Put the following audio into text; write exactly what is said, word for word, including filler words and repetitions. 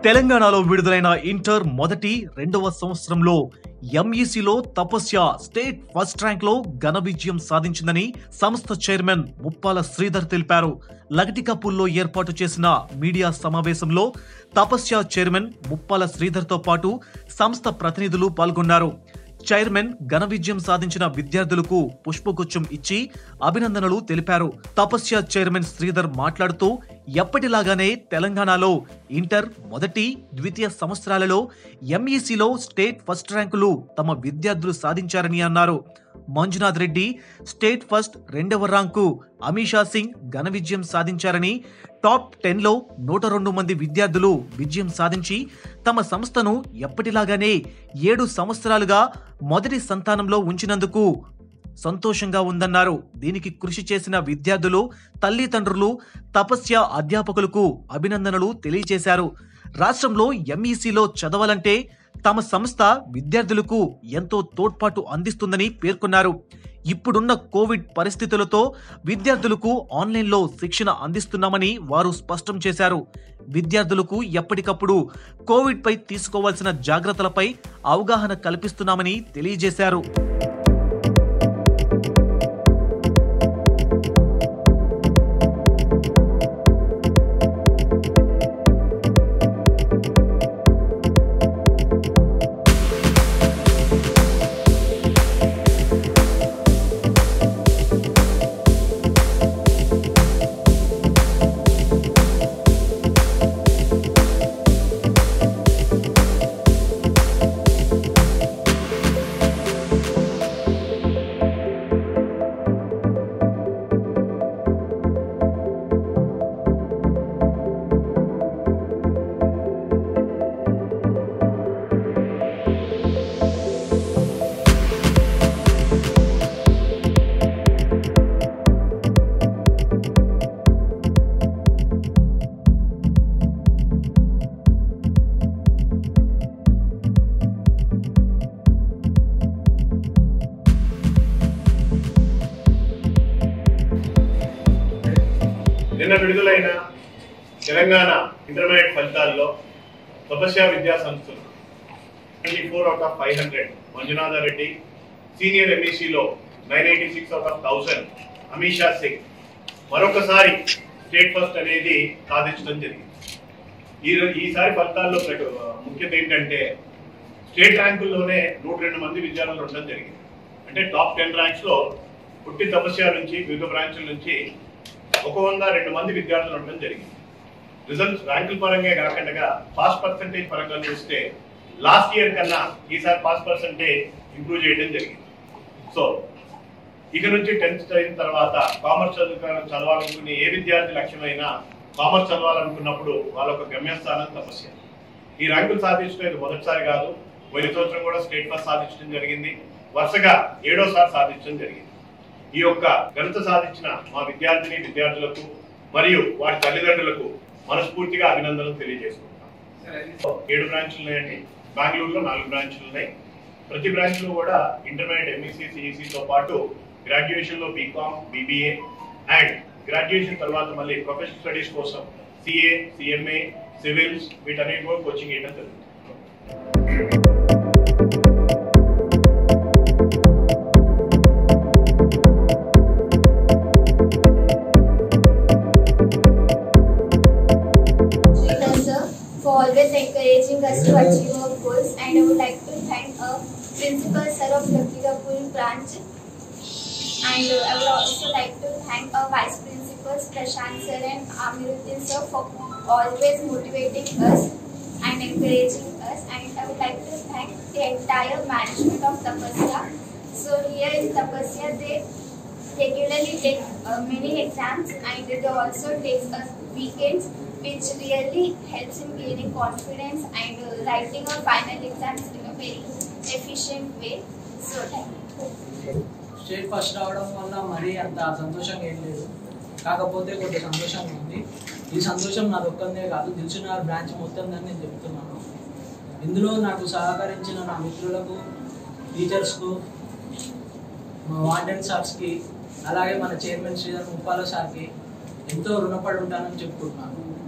తెలంగాణలో విడుదలైన ఇంటర్ మొదటి రెండవ సంవత్సరంలో ఎంఈసీలో తపస్య స్టేట్ ఫస్ట్ ర్యాంక్ లో ఘన విజయం సాధించిందని సంస్థ చైర్మన్ ముప్పాల శ్రీధర్ తెలిపారు. లగటికపూల్లో ఏర్పాటు చేసిన మీడియా సమావేశంలో తపస్య చైర్మన్ ముప్పాల శ్రీధర్ తో పాటు సంస్థ ప్రతినిధులు పాల్గొన్నారు. చైర్మన్ ఘన విజయం సాధించిన విద్యార్థులకు పుష్పగుచ్చం ఇచ్చి అభినందనలు తెలిపారు. తపస్య చైర్మన్ శ్రీధర్ మాట్లాడుతూ ఎప్పటిలాగానే తెలంగాణలో ఇంటర్ మొదటి ద్వితీయ సంవత్సరాలలో ఎంఈసీలో స్టేట్ ఫస్ట్ ర్యాంకులు తమ విద్యార్థులు సాధించారని అన్నారు. మంజునాథ్ రెడ్డి స్టేట్ ఫస్ట్ రెండవ ర్యాంకు, అమీషా సింగ్ ఘన విజయం సాధించారని, టాప్ టెన్ లో నూట రెండు మంది విద్యార్థులు విజయం సాధించి తమ సంస్థను ఎప్పటిలాగానే ఏడు సంవత్సరాలుగా మొదటి సంతానంలో ఉంచినందుకు సంతోషంగా ఉందన్నారు. దీనికి కృషి చేసిన విద్యార్థులు, తల్లిదండ్రులు, తపస్య అధ్యాపకులకు అభినందనలు తెలియజేశారు. రాష్ట్రంలో ఎంఈసీలో చదవాలంటే తమ సంస్థ విద్యార్థులకు ఎంతో తోడ్పాటు అందిస్తుందని పేర్కొన్నారు. ఇప్పుడున్న కోవిడ్ పరిస్థితులతో విద్యార్థులకు ఆన్లైన్లో శిక్షణ అందిస్తున్నామని వారు స్పష్టం చేశారు. విద్యార్థులకు ఎప్పటికప్పుడు కోవిడ్ పై తీసుకోవాల్సిన జాగ్రత్తలపై అవగాహన కల్పిస్తున్నామని తెలియజేశారు. నిన్న విడుదలైన తెలంగాణ ఇంటర్మీడియట్ ఫలితాల్లో తపస్య విద్యా సంస్థలు twenty four out of five hundred Manjunatha Reddy, senior ఎంఈసీలో nine eighty six out of thousand Amisha Singh మరొకసారి స్టేట్ ఫస్ట్ అనేది సాధించడం జరిగింది. ఈ ఈసారి ఫలితాల్లో ముఖ్యత ఏంటంటే స్టేట్ ర్యాంకుల్లోనే నూట రెండు మంది విద్యార్థులు ఉండడం జరిగింది. అంటే టాప్ టెన్ ర్యాంక్స్ లో పుట్టి తపస్య నుంచి వివిధ బ్రాంచ్ల నుంచి ఒక వంద రెండు మంది విద్యార్థులు ఉండడం జరిగింది. రిజల్ట్స్ ర్యాంకుల పరంగా కాకుండా పాస్ పర్సెంటేజ్ పరంగా చూస్తే లాస్ట్ ఇయర్ కన్నా ఈసారి పాస్ పర్సెంటేజ్ ఇంప్రూవ్ చేయడం జరిగింది. సో ఇక నుంచి టెన్త్ అయిన తర్వాత కామర్స్ చదువు చదవాలనుకునే ఏ విద్యార్థి లక్ష్యమైనా కామర్స్ చదవాలనుకున్నప్పుడు వాళ్ళ ఒక గమ్యస్థానం తపస్య. ఈ ర్యాంకులు సాధించడం ఇది మొదటిసారి కాదు. పోయిన సంవత్సరం కూడా స్టేట్ ఫస్ట్ సాధించడం జరిగింది. వరుసగా ఏడోసారి సాధించడం జరిగింది. ఈ యొక్క ఘనత సాధించిన మా విద్యార్థిని విద్యార్థులకు మరియు వారి తల్లిదండ్రులకు మనస్ఫూర్తిగా అభినందనలు తెలియజేసుకుంటాం. ఏడు బ్రాంచ్లు ఉన్నాయండి. బెంగళూరులో నాలుగు బ్రాంచ్లు ఉన్నాయి. ప్రతి బ్రాంచ్ లో కూడా ఇంటర్మీడియట్ ఎంఈసీ సిఈసీతో పాటు గ్రాడ్యుయేషన్ లో బీకామ్, బీబీఏ అండ్ గ్రాడ్యుయేషన్ తర్వాత మళ్ళీ ప్రొఫెషనల్ స్టడీస్ కోసం సిఏ, సిఎంఏ, సివిల్స్ వీటన్నిటి కూడా కోచింగ్ ఇవ్వడం జరుగుతుంది. Always encouraging us to achieve our goals, and I would like to thank our principal sir of Lagtigapool branch, and uh, I would also like to thank our vice principals Prashant sir and Amiruddin sir for always motivating us and encouraging us, and I would like to thank the entire management of Tapasya. So here in Tapasya they regularly take uh, many exams, and they also take us weekends, which really helps in gaining confidence and uh, writing our final exams in a very efficient way. So thank you. State first రావడం వల్ల మరీ అంత సంతోషంగా ఏం లేదు, కాకపోతే కొద్దిగా సంతోషంగా ఉంది. ఈ సంతోషం నాది ఒక్కదే కాదు, దిల్సుఖ్నగర్ బ్రాంచ్ మొత్తం అని నేను చెప్తున్నాను. ఇందులో నాకు సహకరించిన నా మిత్రులకు, టీచర్స్కు, మా వార్డెన్ సార్స్కి, అలాగే మన చైర్మన్ శ్రీధర్ ముప్పాల సార్కి ఎంతో రుణపడి ఉంటానని చెప్పుకుంటున్నాను.